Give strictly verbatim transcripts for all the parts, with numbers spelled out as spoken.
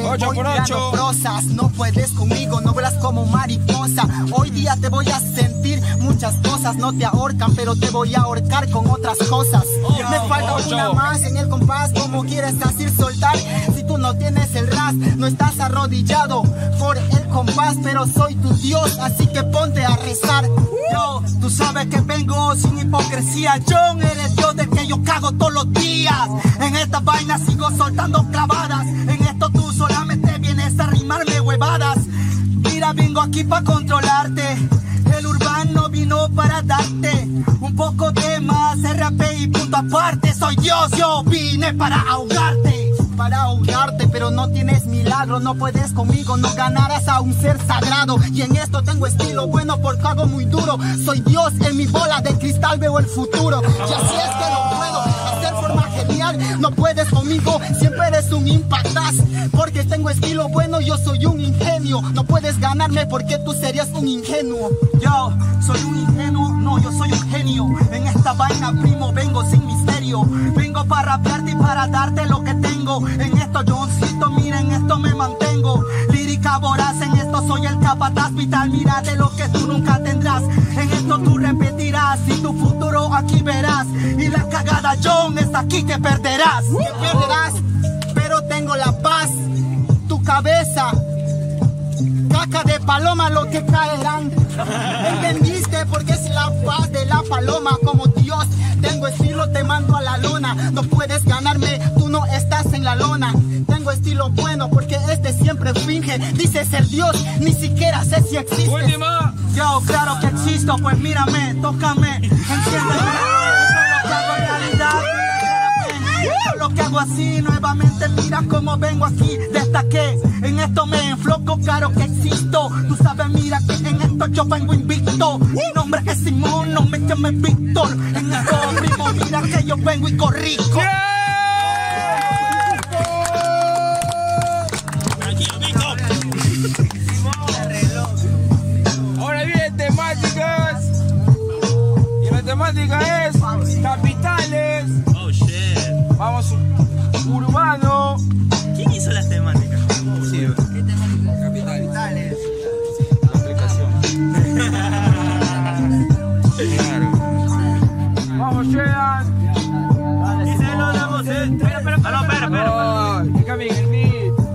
Voy tirando prosas, no puedes conmigo, no vuelas como mariposa. Hoy día te voy a sentir muchas cosas, no te ahorcan, pero te voy a ahorcar con otras cosas. Me falta una más en el compás, como quieres así soltar. Si tú no tienes el ras, no estás arrodillado por el compás, pero soy tu Dios, así que ponte a rezar. Yo, tú sabes que vengo sin hipocresía. John, eres Dios del que yo cago todos los días. En esta vaina sigo soltando clavadas. En esto tú solamente vienes a rimarme huevadas. Mira, vengo aquí para controlarte. El urbano vino para darte un poco de más R A P y punto aparte. Soy Dios, yo vine para ahogarte. Para ahogarte, pero no tienes milagro. No puedes conmigo, no ganarás a un ser sagrado. Y en esto tengo estilo bueno porque hago muy duro. Soy Dios, en mi bola de cristal veo el futuro. Y así es que no puedo hacer forma genial. No puedes conmigo, siempre eres un impactaz. Porque tengo estilo bueno, yo soy un ingenio. No puedes ganarme porque tú serías un ingenuo. Yo soy un ingenuo, no, yo soy un genio. En esta vaina, primo, vengo sin misterio. Vengo para rapearte y para darte lo que tengo. En esto Johncito, mira, en esto me mantengo. Lírica voraz, en esto soy el capataz vital. Mira de lo que tú nunca tendrás. En esto tú repetirás y tu futuro aquí verás. Y la cagada, John, es aquí que perderás. Que perderás, pero tengo la paz. Tu cabeza, caca de paloma lo que caerán. ¿Entendiste? Porque es la paz de la paloma. Como Dios, tengo estilo, te mando a la lona. No puedes ganarme, tú no estás en la lona. Tengo estilo bueno porque este siempre finge. Dice ser Dios, ni siquiera sé si existe. Última. Yo, claro que existo, pues mírame, tócame, enciéndeme. Eso es lo que hago en realidad. Lo que hago así, nuevamente mira cómo vengo aquí. Destaqué, en esto me enfloco, claro que existo. Tú sabes, mira que en esto yo vengo invicto. Mi nombre es Simón, no me llames Víctor. En esto, primo, mira que yo vengo y corrijo. Ahora viene temáticas. Y la temática es capitales. Oh shit. Vamos, urbano. ¿Quién hizo las temáticas? Sí, ¿qué temática? Capitales. La aplicación. Claro. Vamos, Shean. Y se lo damos en tres. Espera, espera, espera, espera. Déjame en el beat.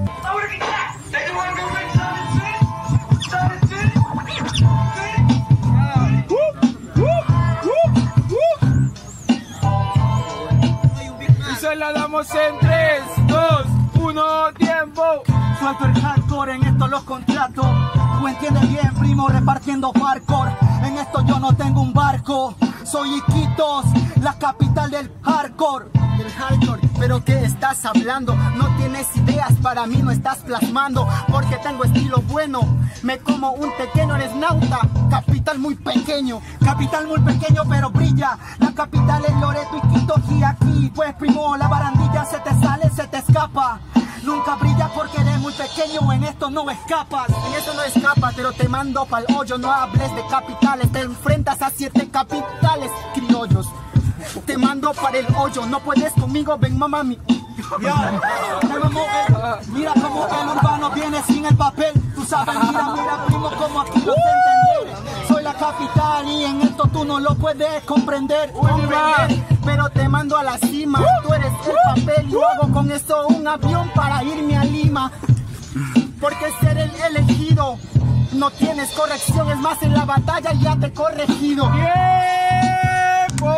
Y se la damos en tres, dos, uno, tiempo. Suelto el hardcore, en esto los contrato. Tú entiendes bien, primo, repartiendo hardcore. En esto yo no tengo un barco. Soy Iquitos, la capital del hardcore. Del hardcore, pero ¿qué estás hablando? No tienes ideas, para mí no estás plasmando. Porque tengo estilo bueno, me como un pequeño, eres nauta. Capital muy pequeño, capital muy pequeño pero brilla. La capital es Loreto, Iquitos y aquí. Pues primo, la barandilla se te sale, se te escapa. Nunca brilla porque eres muy pequeño, en esto no escapas. En esto no escapas, pero te mando pa'l hoyo. No hables de capitales, te enfrentas a siete capitales criollos. Te mando para el hoyo, no puedes conmigo, ven mamá mi. Yeah. Mira cómo el urbano viene sin el papel. Tú sabes, mira, mira primo, como aquí lo te entender. Soy la capital y en esto tú no lo puedes comprender, comprender. Pero te mando a la cima, tú eres el papel. Yo hago con eso un avión para irme a Lima. Porque ser el elegido no tienes corrección, es más en la batalla ya te he corregido. ¡Tiempo!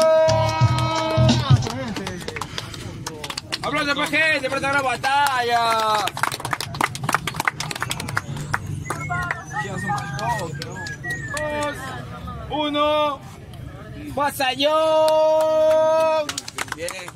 Hablando para gente, para la batalla. Dos, uno, ¡Pasayón! Bien.